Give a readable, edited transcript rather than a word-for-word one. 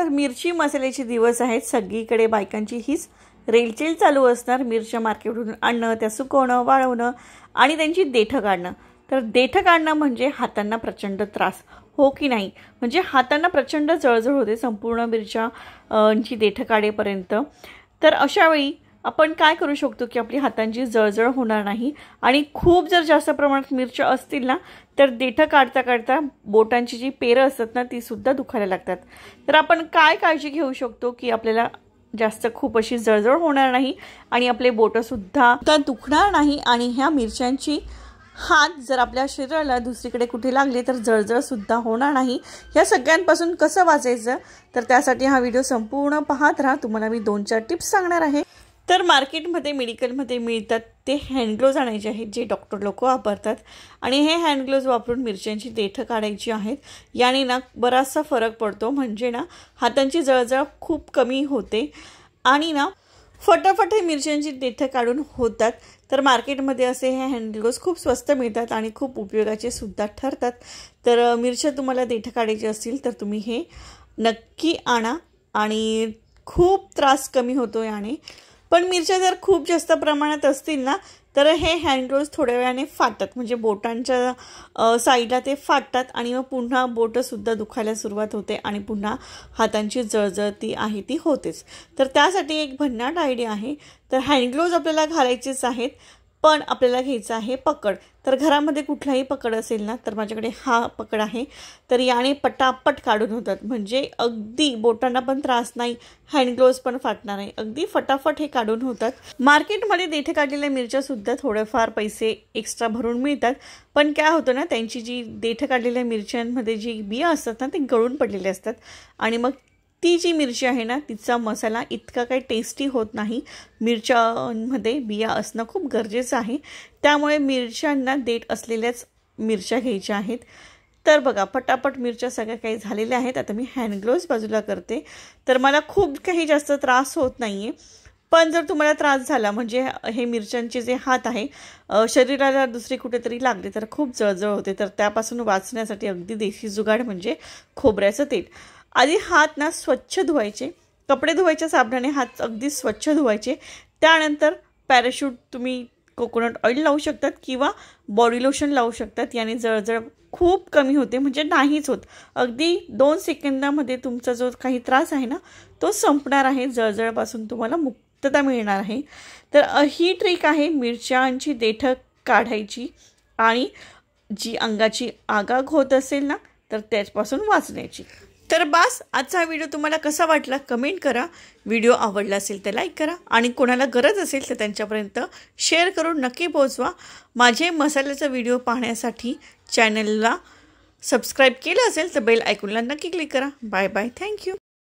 तर मिरची मसाल्याचे दिवस आहेत। सगळीकडे बायकांची हीच रेलचेल चालू असणार। मिरच्या मार्केटवरून आणणं, त्या सुकवणं, वाळवणं आणि त्यांची देठं काढणं। तर देठं काढणं म्हणजे हातांना प्रचंड त्रास, हो की नाही? म्हणजे हातांना प्रचंड जळजळ होते संपूर्ण मिरच्याची देठं काढेपर्यंत। तर अशा वेळी आपण काय करू शकतो की आपली हातांची जळजळ होणार नाही आणि खूप जर जास्त प्रमाणात मिरच्या असतील ना तर देठं काढता काढता बोटांची जी पेरं असतात ना ती सुद्धा दुखायला लागतात। तर आपण काय काळजी घेऊ शकतो की आपल्याला जास्त खूप अशी जळजळ होणार नाही आणि आपले बोटं सुद्धा दुखणार नाही आणि ह्या मिरच्यांची हात जर आपल्या शरीराला दुसरीकडे कुठे लागले तर जळजळ सुद्धा होणार नाही। या सगळ्यांपासून कसं वाचायचं तर त्यासाठी हा व्हिडिओ संपूर्ण पाहत राहा। तुम्हाला मी 2-4 टिप्स सांगणार आहे। तर मार्केटमध्ये मेडिकलमध्ये मिळतात ते हँड ग्लोव्ज आणायचे आहेत जे डॉक्टर लोक वापरतात आणि हे हँड ग्लोव्ज वापरून मिरच्यांची देठं काढायची आहेत। याने ना बराचसा फरक पडतो, म्हणजे ना हातांची जळजळ खूप कमी होते आणि ना फटाफट हे मिरच्यांची देठं काढून होतात। तर मार्केटमध्ये असे हे हँड ग्लोव्ज खूप स्वस्त मिळतात आणि खूप उपयोगाचे सुद्धा ठरतात। तर मिरच्या तुम्हाला देठं काढायची असतील तर तुम्ही हे नक्की आणा आणि खूप त्रास कमी होतो याने। पण मिरच्या जर खूप जास्त प्रमाणात असतील ना तर हे हँड ग्लोव्ज थोड्या वेळाने फाटतात, म्हणजे बोटांच्या साईडला ते फाटतात आणि मग पुन्हा बोटंसुद्धा दुखायला सुरुवात होते आणि पुन्हा हातांची जळजळ ती आहे ती होतेच। तर त्यासाठी एक भन्नाट आयडिया आहे। तर हँड ग्लोव्ज आपल्याला घालायचेच आहेत, पण आपल्याला घ्यायचं आहे पकड। तर घरामध्ये कुठलाही पकड असेल ना तर माझ्याकडे हा पकड आहे, तर याने पटापट काढून होतात, म्हणजे अगदी बोटांना पण त्रास नाही, हँड ग्लोव्ज पण फाटणार नाही, अगदी फटाफट हे काढून होतात। मार्केटमध्ये देठे काढलेल्या मिरच्या सुद्धा थोडेफार पैसे एक्स्ट्रा भरून मिळतात, पण काय होतं ना त्यांची जी देठे काढलेल्या मिरच्यांमध्ये जी बिया असतात ना ते गळून पडलेले असतात आणि मग ती जी मिरची आहे ना तिचा मसाला इतका काही टेस्टी होत नाही। मिरच्यांमध्ये बिया असणं खूप गरजेचं आहे, त्यामुळे मिरच्यांना देठ असलेल्याच मिरच्या घ्यायच्या आहेत। तर बघा पटापट मिरच्या सगळ्या काही झालेल्या आहेत। आता मी हँड ग्लोव्ज बाजूला करते, तर मला खूप काही जास्त त्रास होत नाहीये। पण जर तुम्हाला त्रास झाला म्हणजे हे मिरच्यांचे जे हात आहे शरीराला दुसरी कुठेतरी लागले तर खूप जळजळ होते। तर त्यापासून वाचण्यासाठी अगदी देशी जुगाड म्हणजे खोबऱ्याचं तेल। आधी हात ना स्वच्छ धुवायचे, कपडे धुवायच्या साबणाने हात अगदी स्वच्छ धुवायचे। त्यानंतर पॅराशूट तुम्ही कोकोनट ऑइल लावू शकतात किंवा बॉडी लोशन लावू शकतात, याने जळजळ खूप कमी होते, म्हणजे नाहीच होत। अगदी 2 सेकंदामध्ये तुमचा जो काही त्रास आहे ना तो संपणार आहे, जळजळपासून तुम्हाला मुक्तता मिळणार आहे। तर ही ट्रिक आहे मिरच्यांची देठं काढायची आणि जी अंगाची आगाग होत असेल ना तर त्यापासून वाचण्याची। तर बस आजचा व्हिडिओ तुम्हाला कसा वाटला कमेंट करा। व्हिडिओ आवडला असेल तर लाईक करा आणि कोणाला गरज असेल तर त्यांच्यापर्यंत शेअर करून नक्की पोहोचवा। माझे मसाल्याचा व्हिडिओ पाहण्यासाठी चॅनलला सबस्क्राईब केलं असेल तर बेल आयकॉनला नक्की क्लिक करा। Bye bye, thank you.